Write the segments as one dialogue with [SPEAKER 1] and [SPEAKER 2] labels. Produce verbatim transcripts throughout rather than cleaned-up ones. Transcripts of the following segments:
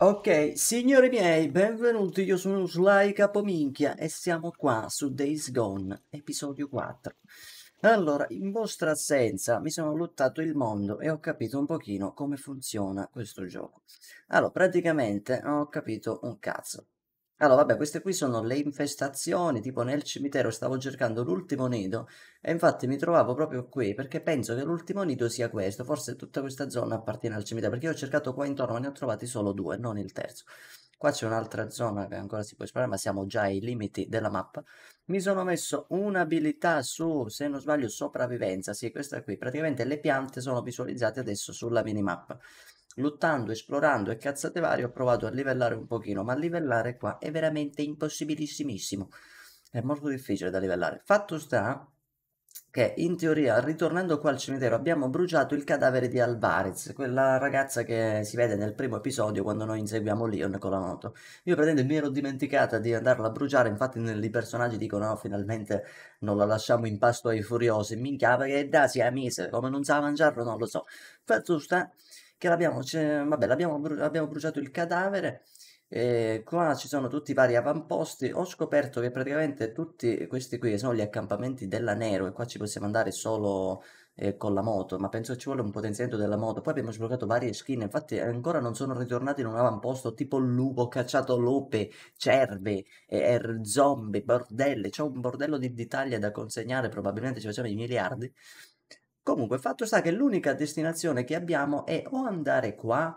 [SPEAKER 1] Ok, signori miei, benvenuti, io sono Sly Capominchia e siamo qua su Days Gone, episodio quattro. Allora, in vostra assenza mi sono lottato il mondo e ho capito un pochino come funziona questo gioco. Allora, praticamente non ho capito un cazzo. Allora, vabbè, queste qui sono le infestazioni, tipo nel cimitero stavo cercando l'ultimo nido e infatti mi trovavo proprio qui perché penso che l'ultimo nido sia questo, forse tutta questa zona appartiene al cimitero, perché io ho cercato qua intorno, ma ne ho trovati solo due, non il terzo. Qua c'è un'altra zona che ancora si può esplorare, ma siamo già ai limiti della mappa. Mi sono messo un'abilità su, se non sbaglio, sopravvivenza, sì, questa qui. Praticamente le piante sono visualizzate adesso sulla minimappa. Lottando, esplorando e cazzate varie ho provato a livellare un pochino, ma livellare qua è veramente impossibilissimissimo. È molto difficile da livellare. Fatto sta che in teoria, ritornando qua al cimitero, abbiamo bruciato il cadavere di Alvarez, quella ragazza che si vede nel primo episodio quando noi inseguiamo Leon con la moto. Io praticamente mi ero dimenticata di andarla a bruciare, infatti i personaggi dicono no, finalmente non la lasciamo in pasto ai furiosi. Minchia, perché da sia mise, come non sa mangiarlo non lo so. Fatto sta che l'abbiamo, cioè, vabbè, l'abbiamo bru- abbiamo bruciato il cadavere. E qua ci sono tutti i vari avamposti. Ho scoperto che praticamente tutti questi qui sono gli accampamenti della Nero e qua ci possiamo andare solo eh, con la moto, ma penso che ci vuole un potenziamento della moto. Poi abbiamo sbloccato varie skin, infatti ancora non sono ritornato in un avamposto tipo lupo, ho cacciato lupe, cerve, e, e zombie, bordelle. C'è un bordello di d'Italia da consegnare, probabilmente ci facciamo i miliardi. Comunque, fatto sta che l'unica destinazione che abbiamo è o andare qua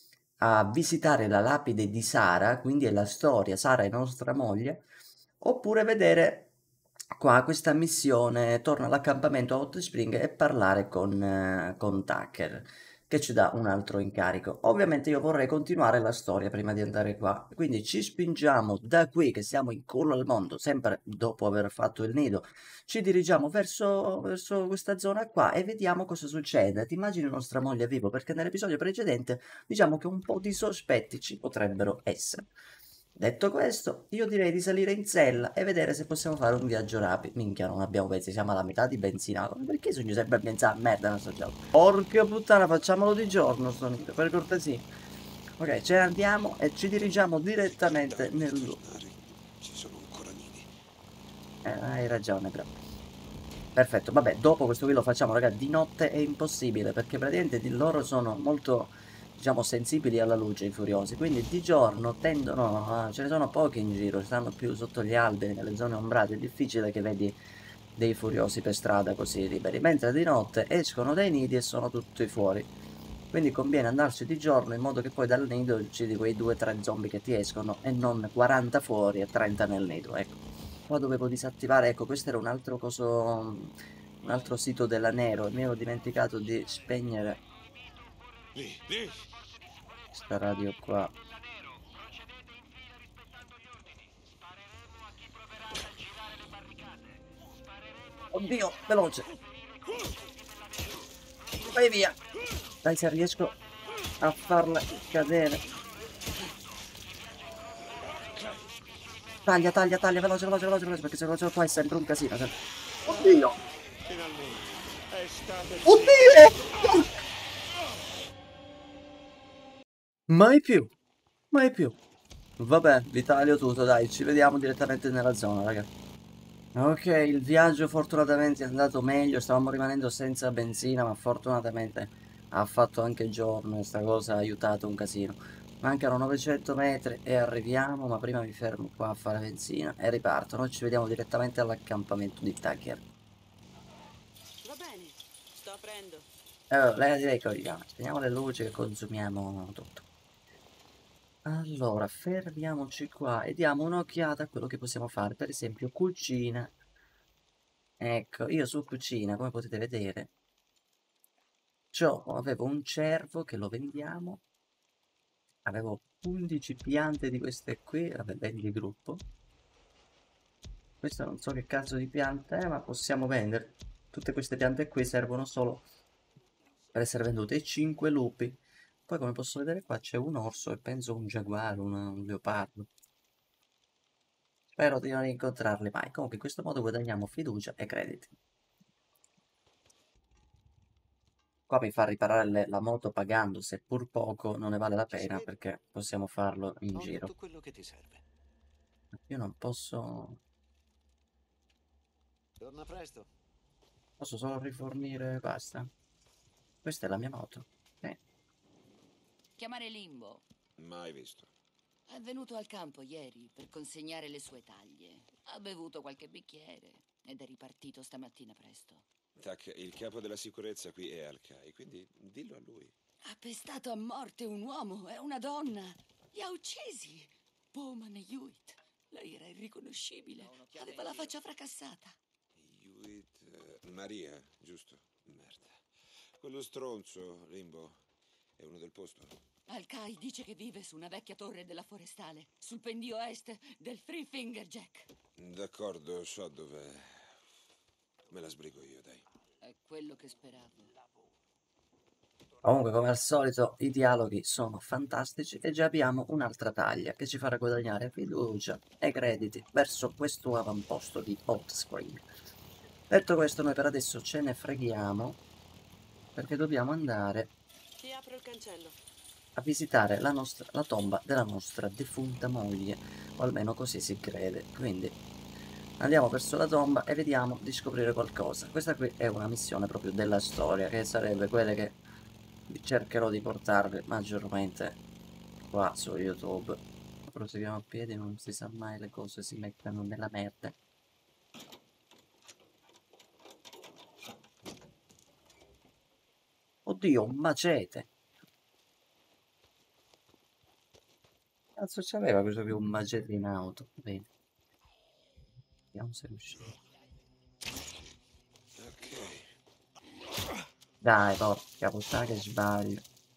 [SPEAKER 1] a visitare la lapide di Sara, quindi è la storia, Sara è nostra moglie, oppure vedere qua questa missione, torna all'accampamento a Hot Spring e parlare con, eh, con Tucker, che ci dà un altro incarico. Ovviamente io vorrei continuare la storia prima di andare qua, quindi ci spingiamo da qui che siamo in culo al mondo, sempre dopo aver fatto il nido, ci dirigiamo verso, verso questa zona qua e vediamo cosa succede. Ti immagini nostra moglie vivo? Perché nell'episodio precedente diciamo che un po' di sospetti ci potrebbero essere. Detto questo, io direi di salire in sella e vedere se possiamo fare un viaggio rapido. Minchia, non abbiamo pezzi, siamo alla metà di benzina. Perché sogno sempre a benzina? Merda, non sto gioco. Porca puttana, facciamolo di giorno, sto nido, per cortesia. Ok, ce ne andiamo e ci dirigiamo direttamente
[SPEAKER 2] Dai,
[SPEAKER 1] nel
[SPEAKER 2] per
[SPEAKER 1] loop.
[SPEAKER 2] tornare. Ci sono ancora nidi.
[SPEAKER 1] Eh, hai ragione, però. Perfetto, vabbè, dopo questo qui lo facciamo, raga, di notte è impossibile, perché praticamente di loro sono molto, diciamo, sensibili alla luce, i furiosi, quindi di giorno tendono a... ce ne sono pochi in giro, stanno più sotto gli alberi, nelle zone ombrate, è difficile che vedi dei furiosi per strada così liberi, mentre di notte escono dai nidi e sono tutti fuori. Quindi conviene andarci di giorno in modo che poi dal nido uccidi quei due o tre zombie che ti escono e non quaranta fuori e trenta nel nido, ecco. Qua dovevo disattivare, ecco, questo era un altro coso, un altro sito della Nero e mi ero dimenticato di spegnere
[SPEAKER 2] Lì, lì.
[SPEAKER 1] questa radio qua. Oddio, veloce, vai via! Dai, se riesco a farla cadere. Taglia, taglia, taglia, veloce, veloce, veloce, veloce, perché se veloce qua è sempre un casino, sempre. Oddio!
[SPEAKER 2] Finalmente. È stato
[SPEAKER 1] Oddio!
[SPEAKER 2] eccezionale.
[SPEAKER 1] Mai più, mai più. Vabbè, l'Italia tutto, dai, ci vediamo direttamente nella zona, raga. Ok, il viaggio fortunatamente è andato meglio, stavamo rimanendo senza benzina, ma fortunatamente ha fatto anche giorno e sta cosa ha aiutato un casino. Mancano novecento metri e arriviamo, ma prima mi fermo qua a fare benzina e riparto. Noi ci vediamo direttamente all'accampamento di Tucker.
[SPEAKER 3] Va bene, sto aprendo.
[SPEAKER 1] Allora, lei direi che vediamo, spegniamo le luci e consumiamo tutto. Allora, fermiamoci qua e diamo un'occhiata a quello che possiamo fare, per esempio cucina. Ecco, io su cucina, come potete vedere, c'ho, avevo un cervo che lo vendiamo, avevo undici piante di queste qui, vabbè, vendi gruppo. Questo non so che cazzo di pianta è, ma possiamo vendere. Tutte queste piante qui servono solo per essere vendute. E cinque lupi. Poi come posso vedere qua c'è un orso e penso un giaguaro, una- un leopardo. Spero di non incontrarli mai. Comunque in questo modo guadagniamo fiducia e crediti. Qua mi fa riparare le- la moto pagando, seppur poco, non ne vale la
[SPEAKER 4] Ci si
[SPEAKER 1] pena
[SPEAKER 4] vede?
[SPEAKER 1] perché possiamo farlo in
[SPEAKER 4] Ho
[SPEAKER 1] giro.
[SPEAKER 4] tutto quello che ti serve.
[SPEAKER 1] Io non posso...
[SPEAKER 4] Torna presto.
[SPEAKER 1] Posso solo rifornire, basta. Questa è la mia moto. Eh,
[SPEAKER 5] Chiamare Limbo.
[SPEAKER 2] Mai visto.
[SPEAKER 5] È venuto al campo ieri per consegnare le sue taglie. Ha bevuto qualche bicchiere ed è ripartito stamattina presto.
[SPEAKER 2] Tac, il capo della sicurezza qui è Al-Kai, quindi dillo a lui.
[SPEAKER 5] Ha pestato a morte un uomo e una donna. Li ha uccisi. Bowman e Hewitt. Lei era irriconoscibile. Aveva la faccia fracassata.
[SPEAKER 2] Hewitt, eh, Maria, giusto? Merda. Quello stronzo, Limbo, è uno del posto.
[SPEAKER 5] Al-Kai dice che vive su una vecchia torre della forestale, sul pendio est del Three Finger Jack.
[SPEAKER 2] D'accordo, so dov'è. Me la sbrigo io, dai.
[SPEAKER 5] È quello che speravo.
[SPEAKER 1] Comunque, come al solito, i dialoghi sono fantastici e già abbiamo un'altra taglia che ci farà guadagnare fiducia e crediti verso questo avamposto di Hot Spring. Detto questo, noi per adesso ce ne freghiamo perché dobbiamo andare
[SPEAKER 3] Ti apro il cancello.
[SPEAKER 1] a visitare la, nostra, la tomba della nostra defunta moglie, o almeno così si crede. Quindi andiamo verso la tomba e vediamo di scoprire qualcosa. Questa qui è una missione proprio della storia, che sarebbe quelle che cercherò di portarvi maggiormente qua su YouTube. Proseguiamo a piedi, non si sa mai, le cose si mettono nella merda. Oddio, un macete! Cazzo c'aveva questo qui un macete in auto? Bene. Vediamo se riusciamo.
[SPEAKER 2] Ok.
[SPEAKER 1] Dai, porca puttana che sbaglio.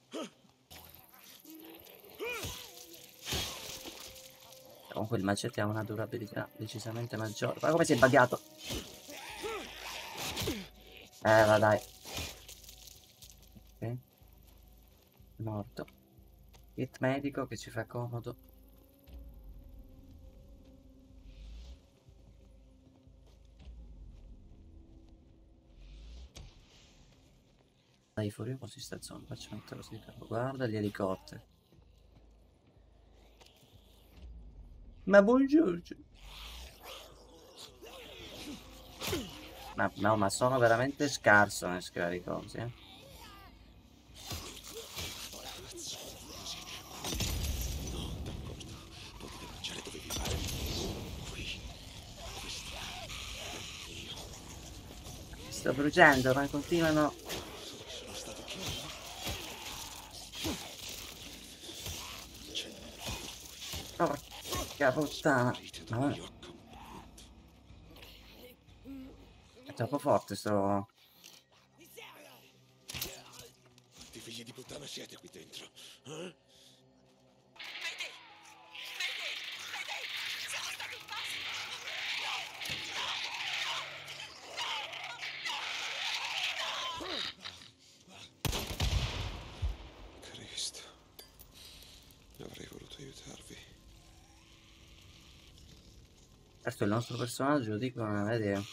[SPEAKER 1] Comunque il macete ha una durabilità decisamente maggiore. Ma come si è buggato? Eh, va dai. Ok. Morto. Kit medico che ci fa comodo. Dai, fuori così sta zona. Faccio mettere così. Guarda gli elicotteri. Ma buongiorno. Ma no, ma sono veramente scarso nel scrivere i cosi, eh.
[SPEAKER 2] Potete mangiare dove vi pare. Qui.
[SPEAKER 1] Sto bruciando, ma continuano.
[SPEAKER 2] Sono stato chiaro.
[SPEAKER 1] Porca puttana. Ma è troppo forte sto.
[SPEAKER 2] Quanti figli di puttana siete qui dentro? Eh? Cristo. Avrei voluto aiutarvi.
[SPEAKER 1] Certo, il nostro personaggio, lo dico, non è idea.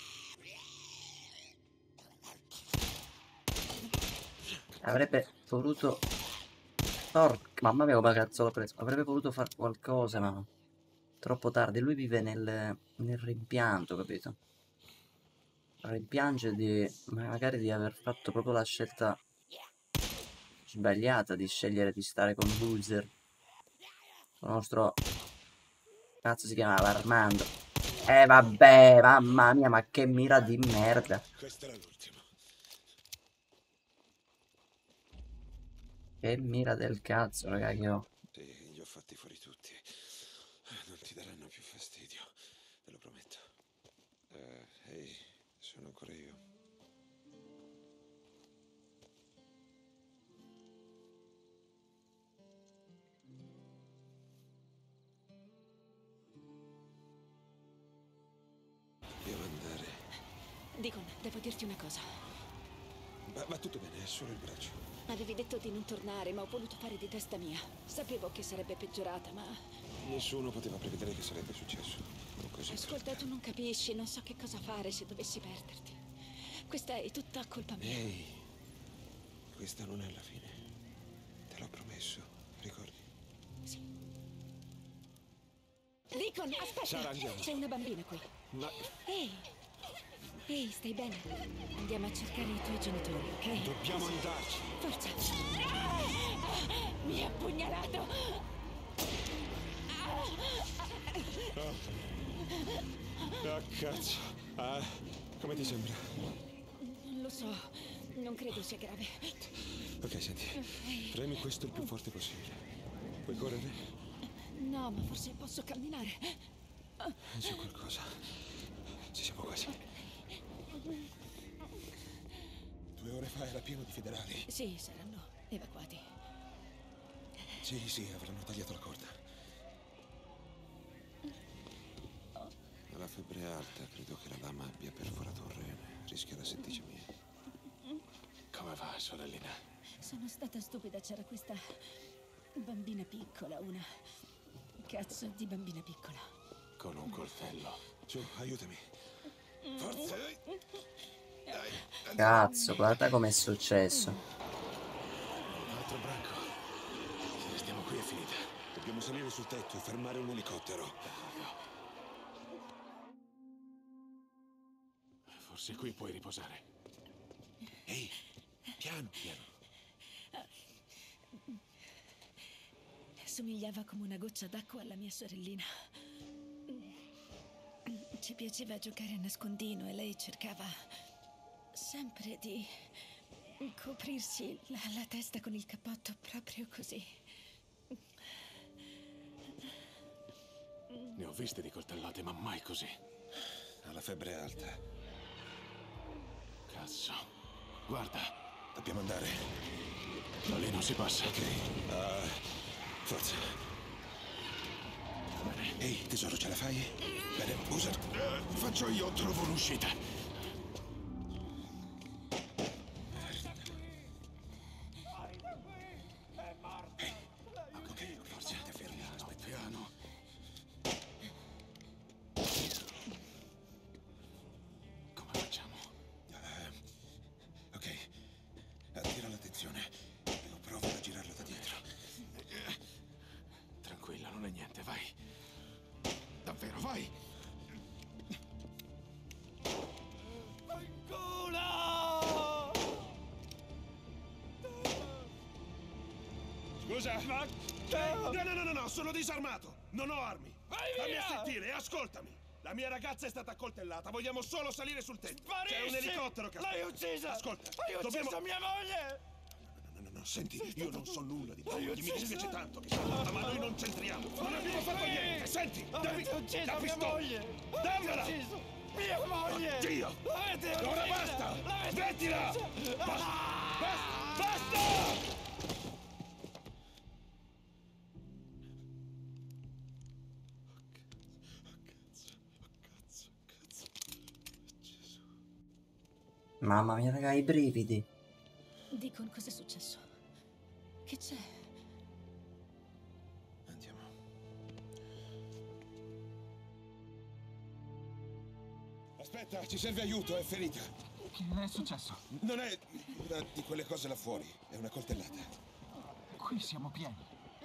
[SPEAKER 1] Avrebbe voluto. Porca, mamma mia come cazzo l'ho preso. Avrebbe voluto fare qualcosa, ma troppo tardi. Lui vive nel, nel rimpianto, capito? Rimpiange di magari di aver fatto proprio la scelta sbagliata di scegliere di stare con Boozer. Il nostro cazzo si chiamava Armando. Eh vabbè, mamma mia, ma che mira di merda.
[SPEAKER 2] Questa era l'ultima.
[SPEAKER 1] Che mira del cazzo, raga, che ho.
[SPEAKER 2] Sì, li ho fatti fuori tutti. Non ti daranno più fastidio, te lo prometto. Eh, ehi, sono ancora io. Devo andare.
[SPEAKER 6] Deacon, devo dirti una cosa.
[SPEAKER 2] Va, va tutto bene, è solo il braccio.
[SPEAKER 6] Avevi detto di non tornare, ma ho voluto fare di testa mia. Sapevo che sarebbe peggiorata, ma...
[SPEAKER 2] Nessuno poteva prevedere che sarebbe successo. O così.
[SPEAKER 6] Ascolta, tu non capisci, non so che cosa fare se dovessi perderti. Questa è tutta colpa mia.
[SPEAKER 2] Ehi, Questa non è la fine. Te l'ho promesso, ricordi?
[SPEAKER 6] Sì. Deacon, aspetta!
[SPEAKER 2] Sara, andiamo.
[SPEAKER 6] C'è una bambina qui.
[SPEAKER 2] Ma
[SPEAKER 6] Ehi! Ehi, stai bene? Andiamo a cercare i tuoi genitori, ok?
[SPEAKER 2] dobbiamo andarci.
[SPEAKER 6] Forza! Ah! Mi ha pugnalato!
[SPEAKER 2] Ah, cazzo. Ah, come ti sembra?
[SPEAKER 6] Non lo so, non credo sia grave.
[SPEAKER 2] Ok, senti. Premi questo il più forte possibile. Puoi correre?
[SPEAKER 6] No, ma forse posso camminare.
[SPEAKER 2] C'è qualcosa. Ci siamo quasi. Due ore fa era pieno di federali.
[SPEAKER 6] Sì, saranno evacuati.
[SPEAKER 2] Sì, sì, avranno tagliato la corda. Ha la febbre alta, credo che la dama abbia perforato un rene. Rischia la setticemia. Come va, sorellina?
[SPEAKER 6] Sono stata stupida, c'era questa bambina piccola, una cazzo di bambina piccola.
[SPEAKER 2] Con un coltello. Su, aiutami. Forza! Dai,
[SPEAKER 1] Cazzo, guarda com'è successo.
[SPEAKER 2] un altro branco. Se restiamo qui è finita. Dobbiamo salire sul tetto e fermare un elicottero. Forse qui puoi riposare. Ehi, piano, piano.
[SPEAKER 6] Somigliava come una goccia d'acqua alla mia sorellina. Ci piaceva giocare a nascondino e lei cercava sempre di coprirsi la, la testa con il cappotto proprio così.
[SPEAKER 2] Ne ho viste di coltellate, ma mai così. Ha la febbre alta. Cazzo. Guarda, dobbiamo andare. Da lì non si passa. Ok. Uh, forza. Bene. Ehi, tesoro, ce la fai? Bene, usa. Uh, faccio io, trovo un'uscita. Ehi, ok, forza, ti fermi, aspetta. Piano. Come facciamo? Uh, ok, attira l'attenzione. Io provo a girarlo da dietro. Tranquilla, non è niente, vai. Davvero, vai! Ancora! Scusa? Ma... No, no, no, no, no, sono disarmato! Non ho armi! Vai Fammi via! a sentire, ascoltami! La mia ragazza è stata accoltellata, vogliamo solo salire sul tetto. Sparisci! C'è un elicottero che... L'hai uccisa! Ascolta,
[SPEAKER 4] Hai ucciso
[SPEAKER 2] dobbiamo...
[SPEAKER 4] mia moglie!
[SPEAKER 2] No, no, no, senti, io non so nulla di Todd, mi dispiace tanto che sia morta, ma noi non c'entriamo. Non abbiamo fatto niente, senti! Dammi
[SPEAKER 4] Avete ucciso
[SPEAKER 2] la
[SPEAKER 4] mia
[SPEAKER 2] pistola!
[SPEAKER 4] moglie!
[SPEAKER 2] Dammela!
[SPEAKER 4] Avete ucciso mia moglie!
[SPEAKER 2] Oddio!
[SPEAKER 4] L'avete uccisa!
[SPEAKER 2] Ora basta!
[SPEAKER 4] L'avete
[SPEAKER 2] Smettila!
[SPEAKER 4] uccisa!
[SPEAKER 2] Basta! Basta! Basta!
[SPEAKER 1] Mamma mia, raga, i brividi.
[SPEAKER 6] Deacon, cos'è successo? Che c'è?
[SPEAKER 2] Andiamo. Aspetta, ci serve aiuto, è ferita.
[SPEAKER 4] Che è successo?
[SPEAKER 2] Non è una di quelle cose là fuori, è una coltellata.
[SPEAKER 4] Qui siamo pieni.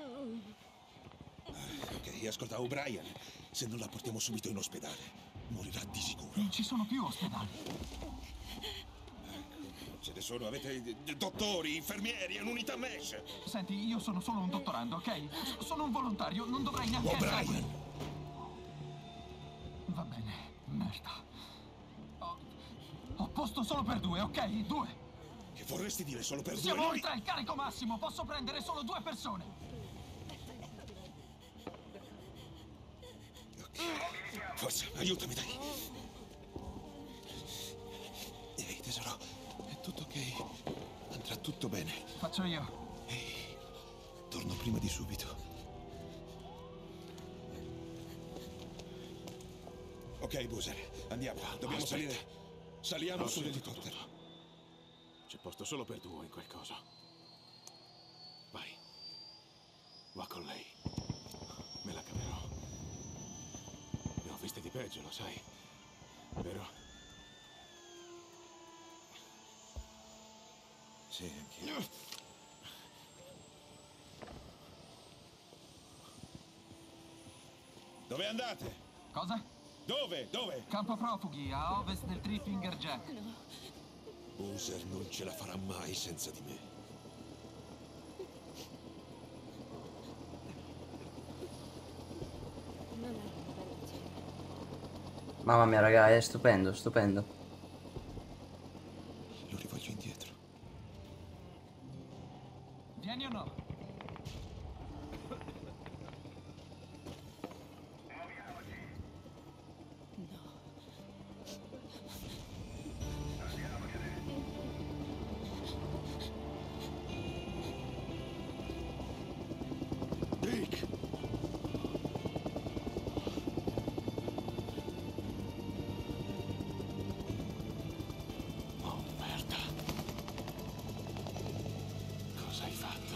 [SPEAKER 2] Ah, ok, ascolta, O'Brien, se non la portiamo subito in ospedale, morirà di sicuro.
[SPEAKER 4] Non ci sono più ospedali.
[SPEAKER 2] Ce ne sono, avete d- dottori, infermieri e un'unità mesh.
[SPEAKER 4] Senti, io sono solo un dottorando, ok? S- sono un volontario, non dovrei neanche essere qui.
[SPEAKER 2] O'Brien!
[SPEAKER 4] Va bene, merda. Ho, ho posto solo per due, ok? Due.
[SPEAKER 2] Che vorresti dire solo per
[SPEAKER 4] Siamo
[SPEAKER 2] due noi?
[SPEAKER 4] oltre il carico massimo, posso prendere solo due persone.
[SPEAKER 2] Ok. Forza, aiutami, dai. Ehi, tesoro, è tutto ok? Andrà tutto bene.
[SPEAKER 4] Faccio io.
[SPEAKER 2] Ehi, torno prima di subito. Ok, Boozer, andiamo. Dobbiamo
[SPEAKER 7] Aspetta.
[SPEAKER 2] salire. Saliamo
[SPEAKER 7] Ho
[SPEAKER 2] sull'elicottero.
[SPEAKER 7] sentito tutto. C'è posto solo per due in quel coso. Vai. Va con lei. Me la caverò. Ne ho viste di peggio, lo sai. Vero?
[SPEAKER 2] Sì, anch'io. Dove andate?
[SPEAKER 4] Cosa?
[SPEAKER 2] Dove? Dove?
[SPEAKER 4] Campo profughi, a ovest del Three Finger Jack.
[SPEAKER 6] No,
[SPEAKER 2] Boozer non ce la farà mai senza di me.
[SPEAKER 6] non è una bella cena.
[SPEAKER 1] Mamma mia, raga, è stupendo, stupendo.
[SPEAKER 2] Lo rivoglio indietro.
[SPEAKER 4] Vieni o no?
[SPEAKER 2] Dick! Oh, merda. Cosa hai fatto?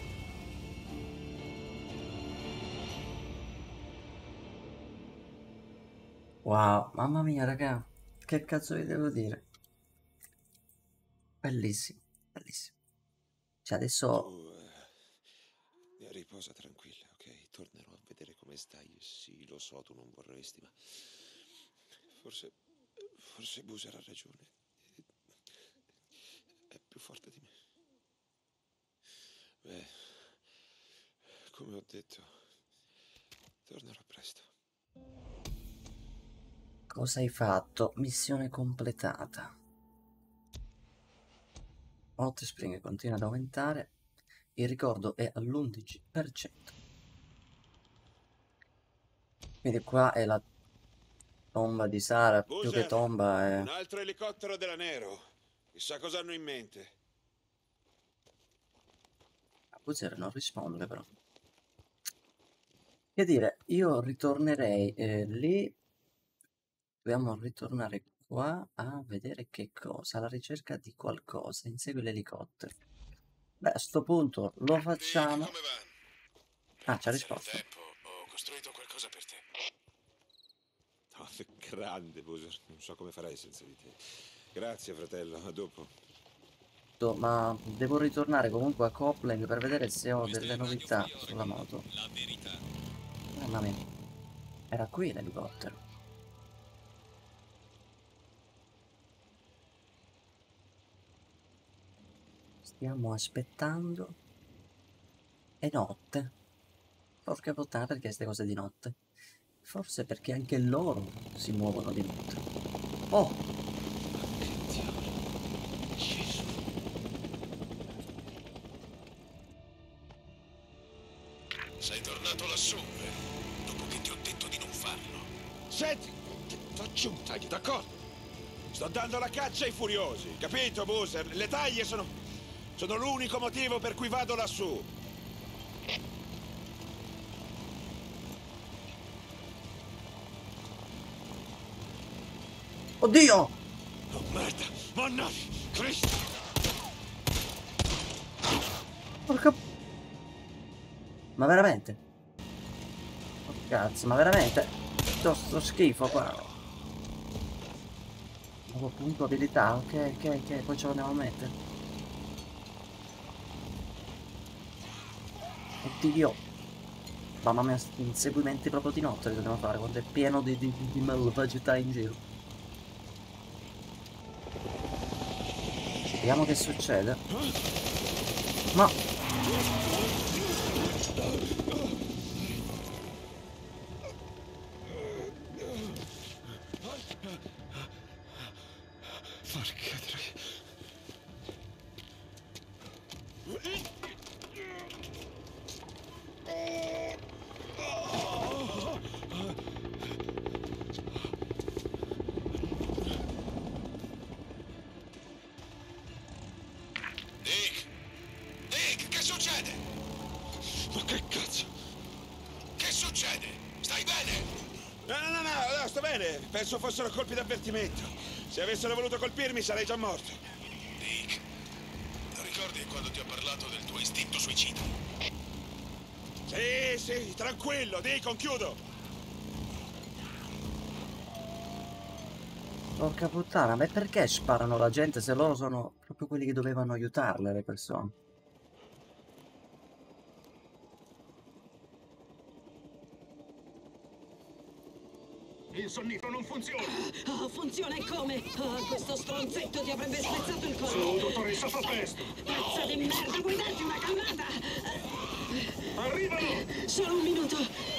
[SPEAKER 1] Wow, mamma mia, raga. Che cazzo vi devo dire? Bellissimo, bellissimo. Cioè, adesso...
[SPEAKER 2] Tu, eh, riposa tranquilla, ok? Tornerò a vedere come stai. Sì, lo so, tu non vorresti, ma... Forse... Forse Boozer ha ragione. È più forte di me. Beh, come ho detto, tornerò presto.
[SPEAKER 1] Cosa hai fatto? Missione completata. Hot Spring continua ad aumentare. Il ricordo è all'undici per cento. Quindi qua è la tomba di Sara. Più che
[SPEAKER 2] Boozer,
[SPEAKER 1] tomba è...
[SPEAKER 2] un altro elicottero della Nero. Chissà cosa hanno in mente.
[SPEAKER 1] Boozer non risponde però. Che dire, io ritornerei eh, lì. Dobbiamo ritornare qua a vedere che cosa. Alla ricerca di qualcosa. Insegui l'elicottero. Beh, a sto punto lo facciamo.
[SPEAKER 2] Come va?
[SPEAKER 1] Ah, ci ha
[SPEAKER 2] Grazie al
[SPEAKER 1] risposto.
[SPEAKER 2] tempo, ho costruito qualcosa per te. Oh, grande, Boozer. Non so come farei senza di te. Grazie, fratello. A dopo.
[SPEAKER 1] Ma devo ritornare comunque a Coupling per vedere se ho delle novità sulla moto.
[SPEAKER 8] La verità.
[SPEAKER 1] Mamma mia. Era qui l'elicottero. Stiamo aspettando. È notte. Porca puttana, perché queste cose di notte? Forse perché anche loro si muovono di notte. Oh!
[SPEAKER 2] Sei tornato lassù, dopo che ti ho detto di non farlo. Senti, faccio un taglio, d'accordo? Sto dando la caccia ai furiosi, capito, Boozer? Le taglie sono... sono l'unico motivo per cui vado lassù.
[SPEAKER 1] Oddio!
[SPEAKER 2] Oh, merda! Mannaggia! Cristo!
[SPEAKER 1] Porca... Ma veramente? Oh, cazzo, ma veramente? Sto, sto schifo qua. Nuovo punto abilità, ok, ok, ok, poi ce lo andiamo a mettere. Oddio. Mamma mia, inseguimenti proprio di notte li dobbiamo fare, quando è pieno di, di, di malvagità in giro. Vediamo che succede. Ma...
[SPEAKER 2] Porca troia. Dick! Dick, che succede? Ma che cazzo? Che succede? Stai bene? No, no, no, no, no, sto bene. Penso fossero colpi d'avvertimento. Se avessero voluto colpirmi sarei già morto. Dick, ricordi quando ti ho parlato del tuo istinto suicida? Sì, sì, tranquillo, Deacon, chiudo.
[SPEAKER 1] Porca puttana, ma perché sparano la gente se loro sono proprio quelli che dovevano aiutarle, le persone?
[SPEAKER 2] Il sonnifero non funziona!
[SPEAKER 3] Oh, funziona e come? Oh, questo stronzetto ti avrebbe spezzato il
[SPEAKER 2] Su,
[SPEAKER 3] collo!
[SPEAKER 2] dottoressa, fa presto!
[SPEAKER 3] Pezza di merda, vuoi darti una calmata?
[SPEAKER 2] Arrivano!
[SPEAKER 3] Solo un minuto!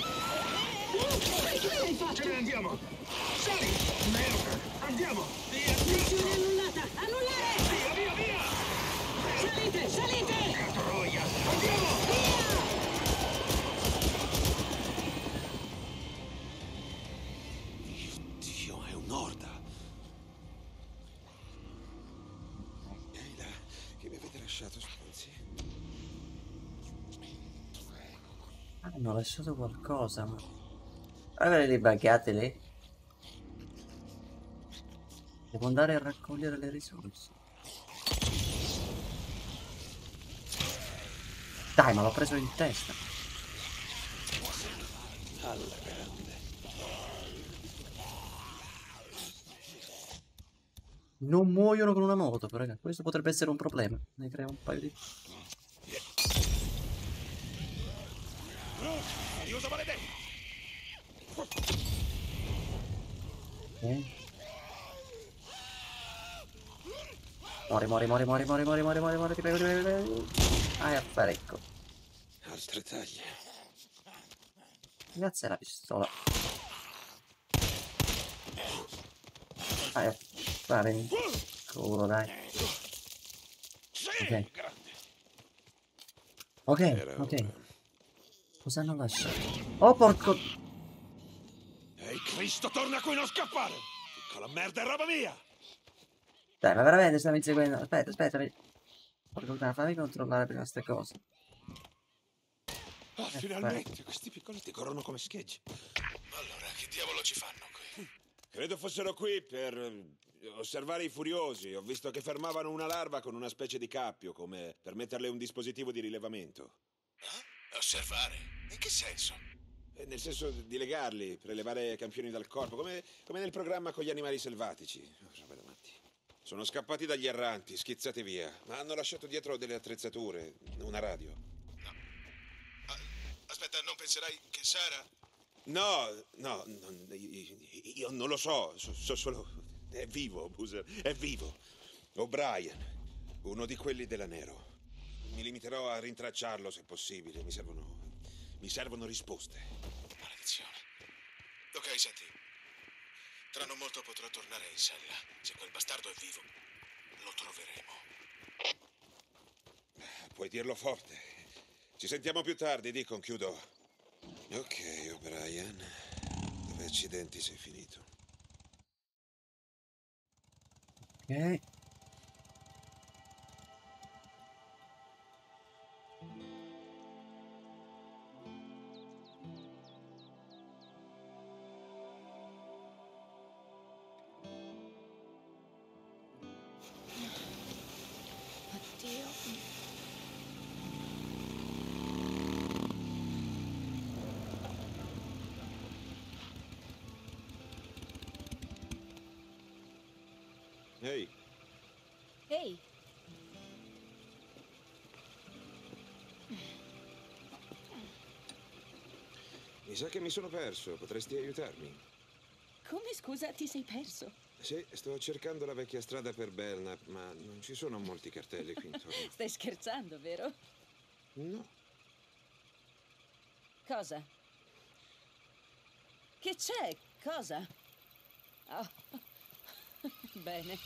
[SPEAKER 3] Che hai fatto?
[SPEAKER 2] Ce ne andiamo! Sali! Merda! Andiamo! Via!
[SPEAKER 3] Missione annullata! Annullare!
[SPEAKER 2] Via, via, via!
[SPEAKER 3] Salite, salite!
[SPEAKER 2] Troia! Andiamo!
[SPEAKER 7] Dio, è un'orda. Ehi là, che mi avete lasciato, stronzi?
[SPEAKER 1] Hanno lasciato qualcosa, ma... Avere le baguette lì? Devo andare a raccogliere le risorse. Dai, ma l'ho preso in testa.
[SPEAKER 7] Alla grande.
[SPEAKER 1] Non muoiono con una moto, però raga, questo potrebbe essere un problema. Ne crea un paio di...
[SPEAKER 2] Aiuto maledetto!
[SPEAKER 1] Ok. Muori, muori, muori, muori, muori, muori, muori, muori, muori, ti prego, ti prego, ti prego. Ah, è apparecco.
[SPEAKER 7] Altre taglie.
[SPEAKER 1] Grazie alla pistola. Vai a fare in culo, dai. Ok. Ok,
[SPEAKER 7] Era
[SPEAKER 1] ok.
[SPEAKER 7] ora.
[SPEAKER 1] Cosa hanno lasciato? Oh, porco...
[SPEAKER 2] Ehi, Cristo, torna qui, non scappare! Piccola merda, è roba mia!
[SPEAKER 1] Dai, ma veramente stiamo inseguendo... Aspetta, aspetta. mi- Porca puttana, fammi controllare prima queste cose.
[SPEAKER 2] Oh, finalmente, questi piccoletti corrono come scheggi.
[SPEAKER 7] Allora, che diavolo ci fanno qui?
[SPEAKER 2] Credo fossero qui per eh, osservare i furiosi. Ho visto che fermavano una larva con una specie di cappio, come per metterle un dispositivo di rilevamento.
[SPEAKER 7] Eh? Osservare? In che senso?
[SPEAKER 2] Eh, Nel senso di legarli, prelevare campioni dal corpo, come, come nel programma con gli animali selvatici. Oh, roba da matti. Sono scappati dagli erranti, schizzati via, ma hanno lasciato dietro delle attrezzature, una radio.
[SPEAKER 7] Ah, aspetta, non penserai che Sara...
[SPEAKER 2] No, no, non- io, io non lo so, so, so solo... È vivo, Boozer, è vivo. O'Brien, uno di quelli della Nero. Mi limiterò a rintracciarlo se possibile, mi servono... mi servono risposte.
[SPEAKER 7] Maledizione. Ok, senti. Tra non molto potrò tornare in sella. Se quel bastardo è vivo, lo troveremo.
[SPEAKER 2] Puoi dirlo forte. Ci sentiamo più tardi, Deacon, chiudo. Ok, O'Brien. Dove accidenti sei finito?
[SPEAKER 1] Ok.
[SPEAKER 6] Oddio.
[SPEAKER 2] Ehi,
[SPEAKER 6] Ehi,
[SPEAKER 2] mi sa che mi sono perso, potresti aiutarmi?
[SPEAKER 6] come scusa ti sei perso?
[SPEAKER 2] Sì, sto cercando la vecchia strada per Belknap, ma non ci sono molti cartelli qui intorno.
[SPEAKER 6] Stai scherzando, vero?
[SPEAKER 2] No.
[SPEAKER 6] Cosa? Che c'è? Cosa? Oh. Bene.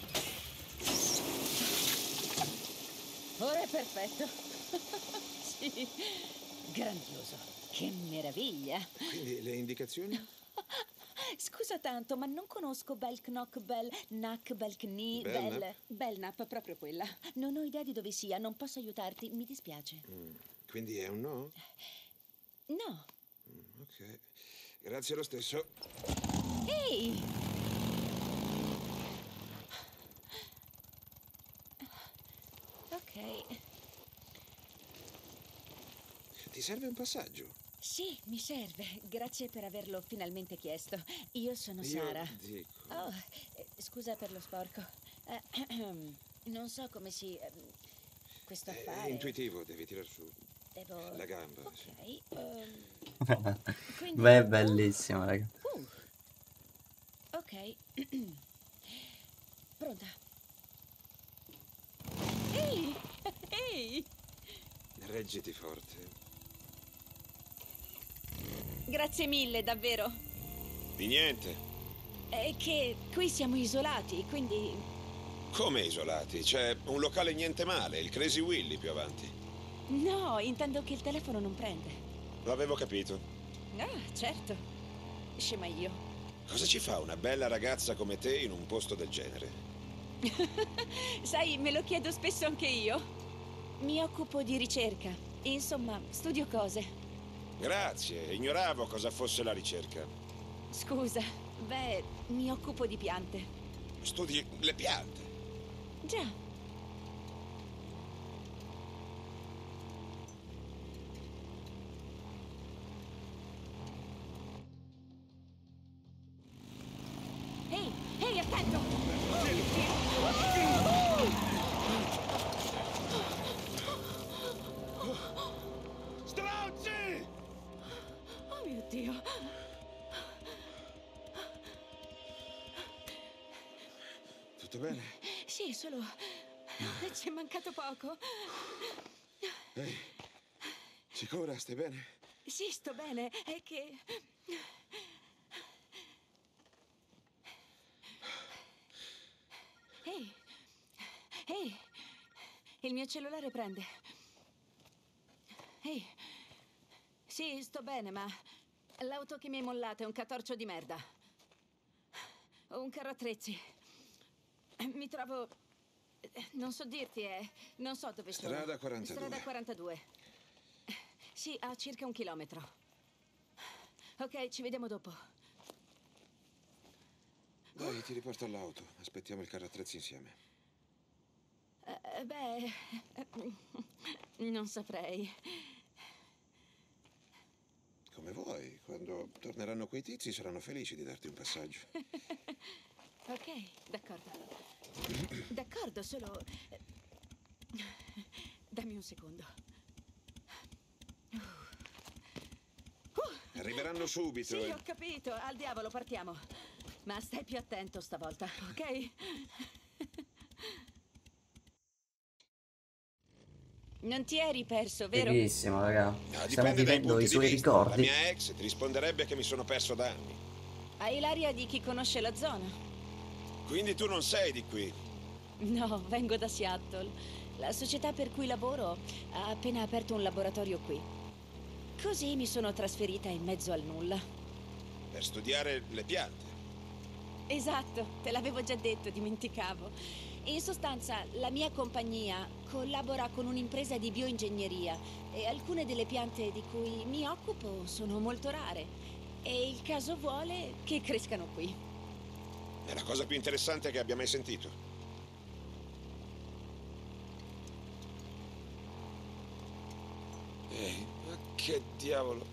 [SPEAKER 6] Ora è perfetto. Sì. Grandioso. Che meraviglia.
[SPEAKER 2] Quindi le indicazioni?
[SPEAKER 6] Scusa tanto, ma non conosco Belknock, Bel, Nack, Belkni,
[SPEAKER 2] Belknap?
[SPEAKER 6] Bel... Belknap, proprio quella. Non ho idea di dove sia, non posso aiutarti, mi dispiace.
[SPEAKER 2] Mm, quindi è un no?
[SPEAKER 6] No.
[SPEAKER 2] Mm, ok. Grazie lo stesso.
[SPEAKER 6] Ehi! Ok.
[SPEAKER 2] Ti serve un passaggio?
[SPEAKER 6] Sì, mi serve. Grazie per averlo finalmente chiesto. Io sono
[SPEAKER 2] Io
[SPEAKER 6] Sara.
[SPEAKER 2] dico.
[SPEAKER 6] Oh, eh, scusa per lo sporco. Eh, non so come si... eh, questo
[SPEAKER 2] È
[SPEAKER 6] affare...
[SPEAKER 2] intuitivo, devi tirar su
[SPEAKER 6] Devo...
[SPEAKER 2] la gamba.
[SPEAKER 6] Ok.
[SPEAKER 2] Sì.
[SPEAKER 6] ehm, quindi...
[SPEAKER 1] Beh, è bellissimo, raga.
[SPEAKER 6] Uh, Grazie mille, davvero.
[SPEAKER 7] Di niente.
[SPEAKER 6] È che qui siamo isolati, quindi...
[SPEAKER 7] Come isolati? C'è un locale niente male, il Crazy Willy più avanti.
[SPEAKER 6] No, intendo che il telefono non prende.
[SPEAKER 7] L'avevo capito.
[SPEAKER 6] Ah, certo. Scema io.
[SPEAKER 7] Cosa ci fa una bella ragazza come te in un posto del genere?
[SPEAKER 6] Sai, me lo chiedo spesso anche io. Mi occupo di ricerca. Insomma, studio cose.
[SPEAKER 7] Grazie, ignoravo cosa fosse la ricerca.
[SPEAKER 6] Scusa, beh, mi occupo di piante.
[SPEAKER 7] Studi le piante?
[SPEAKER 6] Già. Ehi, ehi, attento!
[SPEAKER 2] Stronzi!
[SPEAKER 6] Oh mio Dio!
[SPEAKER 7] Tutto bene?
[SPEAKER 6] Sì, solo... ci è mancato poco.
[SPEAKER 7] Ehi, sicura, stai bene?
[SPEAKER 6] Sì, sto bene, è che... Ehi, ehi, il mio cellulare prende. Ehi, sì, sto bene, ma l'auto che mi hai mollato è un catorcio di merda. Ho un carro attrezzi. Mi trovo... non so dirti, è... non so dove sono.
[SPEAKER 7] Strada quarantadue.
[SPEAKER 6] Strada quarantadue. Sì, a circa un chilometro. Ok, ci vediamo dopo.
[SPEAKER 7] Dai, ti riporto all'auto. Aspettiamo il carro attrezzi insieme.
[SPEAKER 6] Eh, beh... non saprei.
[SPEAKER 7] Come vuoi. Quando torneranno quei tizi saranno felici di darti un passaggio.
[SPEAKER 6] Ok, d'accordo. D'accordo, solo... dammi un secondo.
[SPEAKER 7] Arriveranno subito.
[SPEAKER 6] Sì,
[SPEAKER 7] e-
[SPEAKER 6] ho capito. Al diavolo, partiamo. Ma stai più attento stavolta, ok? Non ti eri perso, vero?
[SPEAKER 1] Fighissimo, raga.
[SPEAKER 7] Ah,
[SPEAKER 1] Stiamo
[SPEAKER 7] dipende dai
[SPEAKER 1] vivendo
[SPEAKER 7] punti
[SPEAKER 1] i
[SPEAKER 7] di
[SPEAKER 1] suoi
[SPEAKER 7] vista. La
[SPEAKER 1] ricordi.
[SPEAKER 7] mia ex ti risponderebbe che mi sono perso da anni.
[SPEAKER 6] Hai l'aria di chi conosce la zona.
[SPEAKER 7] Quindi tu non sei di qui.
[SPEAKER 6] No, vengo da Seattle. La società per cui lavoro ha appena aperto un laboratorio qui. Così mi sono trasferita in mezzo al nulla.
[SPEAKER 7] Per studiare le piante.
[SPEAKER 6] Esatto, te l'avevo già detto, dimenticavo. In sostanza, la mia compagnia collabora con un'impresa di bioingegneria e alcune delle piante di cui mi occupo sono molto rare. E il caso vuole che crescano qui.
[SPEAKER 7] È la cosa più interessante che abbia mai sentito. Ehi, ma che diavolo.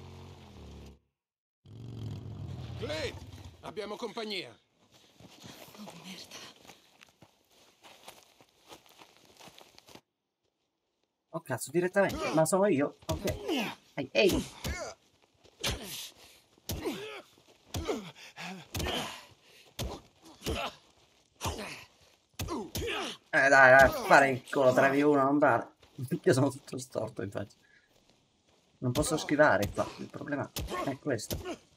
[SPEAKER 2] Blade, abbiamo compagnia.
[SPEAKER 6] Oh, merda.
[SPEAKER 1] Oh cazzo, direttamente. Ma sono io? Ok. Ehi, ehi. Eh dai, dai, fare il culo tre v uno non vale. Io sono tutto storto, infatti. Non posso schivare qua. Il problema è questo.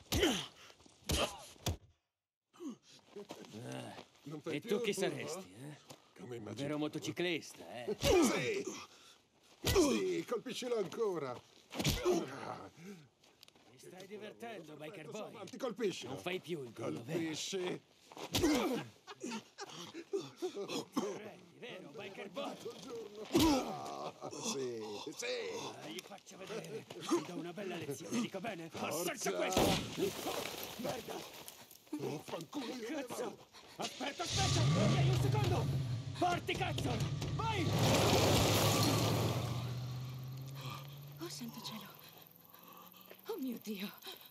[SPEAKER 2] Non fai
[SPEAKER 8] E
[SPEAKER 2] più
[SPEAKER 8] tu
[SPEAKER 2] il
[SPEAKER 8] chi
[SPEAKER 2] burro?
[SPEAKER 8] saresti, eh?
[SPEAKER 2] Come
[SPEAKER 8] Un
[SPEAKER 2] immagini?
[SPEAKER 8] vero motociclista, eh?
[SPEAKER 2] Sì! Sì, colpiscilo ancora!
[SPEAKER 8] Ti stai divertendo, biker
[SPEAKER 2] Aspetta,
[SPEAKER 8] boy?
[SPEAKER 2] avanti, colpiscilo!
[SPEAKER 8] Non fai più il bullo, vero?
[SPEAKER 2] Colpisci!
[SPEAKER 8] Prendi, vero, biker boy?
[SPEAKER 2] Ah, sì, sì!
[SPEAKER 8] Ah, gli faccio vedere. Ti do una bella lezione, dico bene? Assaggia
[SPEAKER 2] Forza!
[SPEAKER 8] questo! Merda!
[SPEAKER 2] Oh, fanculo di
[SPEAKER 8] Cazzo! Aspetta, aspetta! Ok, un secondo! Parti, cazzo! Vai!
[SPEAKER 6] Oh, santo cielo. Oh mio Dio.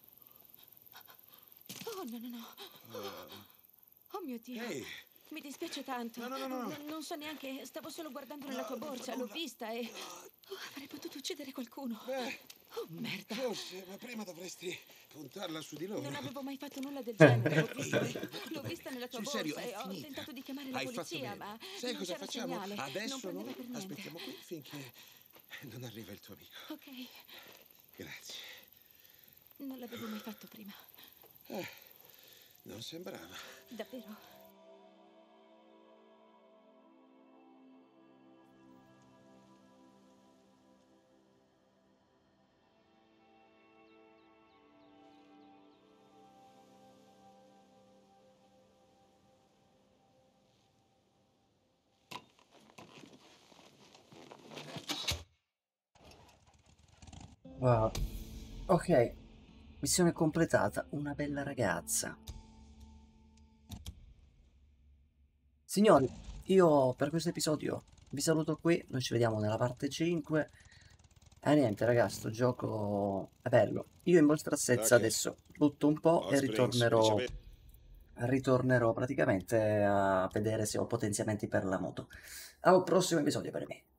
[SPEAKER 6] Oh, no, no, no. Oh mio Dio.
[SPEAKER 7] Ehi.
[SPEAKER 6] Mi dispiace tanto.
[SPEAKER 7] No, no, no, no.
[SPEAKER 6] Non, non so neanche, stavo solo guardando nella tua borsa, l'ho vista e... Oh, avrei potuto uccidere qualcuno.
[SPEAKER 7] Beh,
[SPEAKER 6] Oh, merda.
[SPEAKER 7] forse, ma prima dovresti puntarla su di loro.
[SPEAKER 6] Non avevo mai fatto nulla del genere. L'ho vista, l'ho vista nella tua
[SPEAKER 7] Sul
[SPEAKER 6] borsa
[SPEAKER 7] serio,
[SPEAKER 6] e
[SPEAKER 7] è
[SPEAKER 6] ho
[SPEAKER 7] finita.
[SPEAKER 6] tentato di chiamare la
[SPEAKER 7] Hai fatto
[SPEAKER 6] polizia,
[SPEAKER 7] bene.
[SPEAKER 6] ma
[SPEAKER 7] Sai
[SPEAKER 6] non
[SPEAKER 7] cosa
[SPEAKER 6] c'era
[SPEAKER 7] facciamo?
[SPEAKER 6] segnale. non
[SPEAKER 7] Adesso
[SPEAKER 6] prendeva
[SPEAKER 7] noi
[SPEAKER 6] per niente.
[SPEAKER 7] aspettiamo qui finché non arriva il tuo amico.
[SPEAKER 6] Ok.
[SPEAKER 7] Grazie.
[SPEAKER 6] Non l'avevo mai fatto prima.
[SPEAKER 2] Eh, non sembrava.
[SPEAKER 6] Davvero?
[SPEAKER 1] Wow. Ok, missione completata. Una bella ragazza. Signori, io per questo episodio vi saluto qui. Noi ci vediamo nella parte cinque. E niente, ragazzi, sto gioco è bello. Io in vostra assenza
[SPEAKER 2] Ok.
[SPEAKER 1] adesso lutto un po'
[SPEAKER 2] Hot
[SPEAKER 1] e
[SPEAKER 2] Springs,
[SPEAKER 1] ritornerò,
[SPEAKER 2] riceve-
[SPEAKER 1] ritornerò praticamente a vedere se ho potenziamenti per la moto. Al prossimo episodio per me.